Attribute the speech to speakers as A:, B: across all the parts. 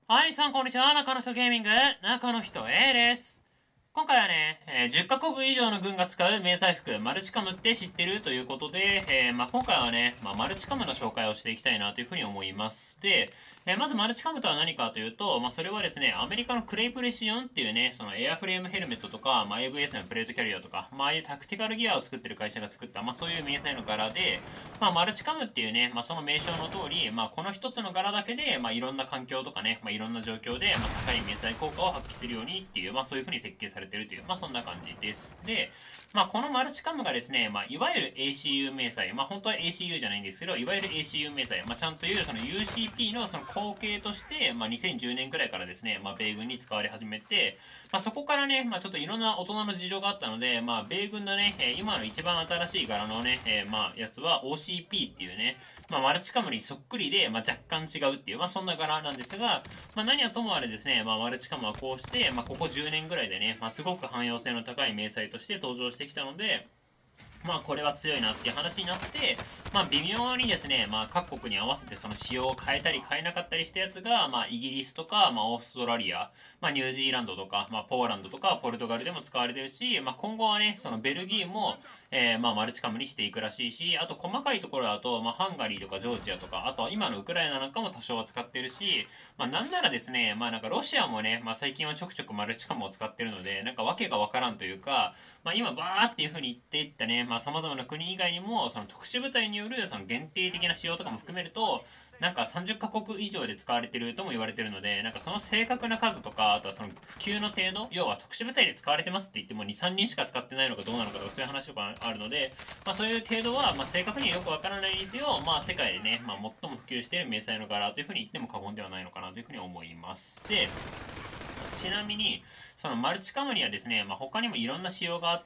A: はい、さんこんにちは。中の人ゲーミング、中の人 A です。今回はね、10カ国以上の軍が使う迷彩服、マルチカムって知ってるということで、今回はね、マルチカムの紹介をしていきたいなというふうに思います。で、まずマルチカムとは何かというと、それはですね、アメリカのクレイプレシオンっていうね、そのエアフレームヘルメットとか、AVS のプレートキャリアとか、ああいうタクティカルギアを作ってる会社が作った、そういう迷彩の柄で、マルチカムっていうね、その名称の通り、この一つの柄だけで、いろんな環境とかね、いろんな状況で、高い迷彩効果を発揮するようにっていう、そういう風に設計されてるという、そんな感じです。で、このマルチカムがですね、いわゆる ACU 迷彩、本当は ACU じゃないんですけど、いわゆる ACU 迷彩、ちゃんというその UCP のその後継として、2010年くらいからですね、米軍に使われ始めて、そこからね、ちょっといろんな大人の事情があったので、米軍のね、今の一番新しい柄のね、やつは OCP っていうね、マルチカムにそっくりで、若干違うっていう、そんな柄なんですが、何はともあれですね、マルチカムはこうして、ここ10年ぐらいでね、すごく汎用性の高い迷彩として登場してきたので、これは強いなっていう話になって、微妙にですね、各国に合わせてその仕様を変えたり変えなかったりしたやつが、イギリスとか、オーストラリア、ニュージーランドとか、ポーランドとか、ポルトガルでも使われてるし、今後はね、そのベルギーも、マルチカムにしていくらしいし、あと細かいところだと、ハンガリーとかジョージアとか、あとは今のウクライナなんかも多少は使ってるし、なんならですね、なんかロシアもね、最近はちょくちょくマルチカムを使ってるので、なんかわけがわからんというか、今バーっていう風に言っていったね、様々な国以外にも、その特殊部隊によるその限定的な仕様とかも含めると、なんか30カ国以上で使われてるとも言われてるので、なんかその正確な数とか、あとはその普及の程度、要は特殊部隊で使われてますって言っても2、3人しか使ってないのかどうなのかとかそういう話とかあるので、そういう程度は、正確にはよくわからないですよ。世界でね、最も普及している迷彩の柄という風に言っても過言ではないのかなという風に思います。で、ちなみに、そのマルチカムにはですね、他にもいろんな仕様があって、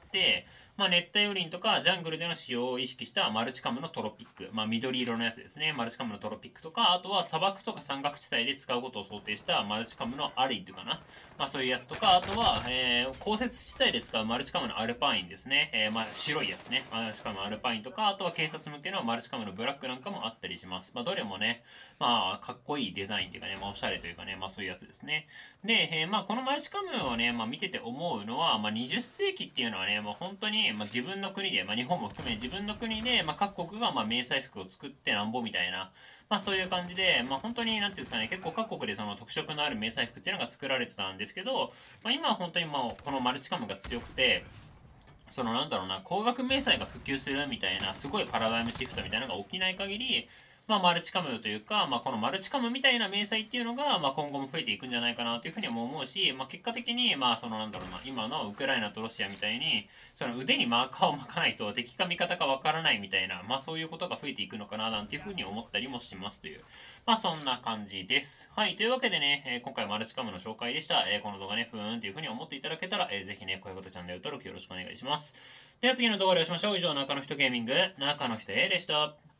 A: 熱帯雨林とかジャングルでの使用を意識したマルチカムのトロピック、緑色のやつですね、マルチカムのトロピックとか、あとは砂漠とか山岳地帯で使うことを想定したマルチカムのアリッドかな。そういうやつとか、あとは、降雪地帯で使うマルチカムのアルパインですね。白いやつね。マルチカムのアルパインとか、あとは警察向けのマルチカムのブラックなんかもあったりします。どれもね、かっこいいデザインというかね、おしゃれというかね、そういうやつですね。で、このマルチカムをね、見てて思うのは、20世紀っていうのはね、もう本当に、自分の国で、日本も含め自分の国で、各国が、迷彩服を作ってなんぼみたいな、そういう感じで、本当に、なんていうんですかね、結構各国でその特色のある迷彩服っていうのが作られてたんですけど、今は本当にこのマルチカムが強くて、そのなんだろうな、光学迷彩が普及するみたいな、すごいパラダイムシフトみたいなのが起きない限り、マルチカムというか、このマルチカムみたいな迷彩っていうのが、今後も増えていくんじゃないかなというふうにも思うし、結果的に、そのなんだろうな、今のウクライナとロシアみたいに、その腕にマーカーを巻かないと敵か味方かわからないみたいな、そういうことが増えていくのかな、なんていうふうに思ったりもしますという、そんな感じです。はい、というわけでね、今回マルチカムの紹介でした。この動画ね、ふーんっていうふうに思っていただけたら、ぜひね、高評価とチャンネル登録よろしくお願いします。では次の動画でお会いしましょう。以上、中の人ゲーミング、中の人 A でした。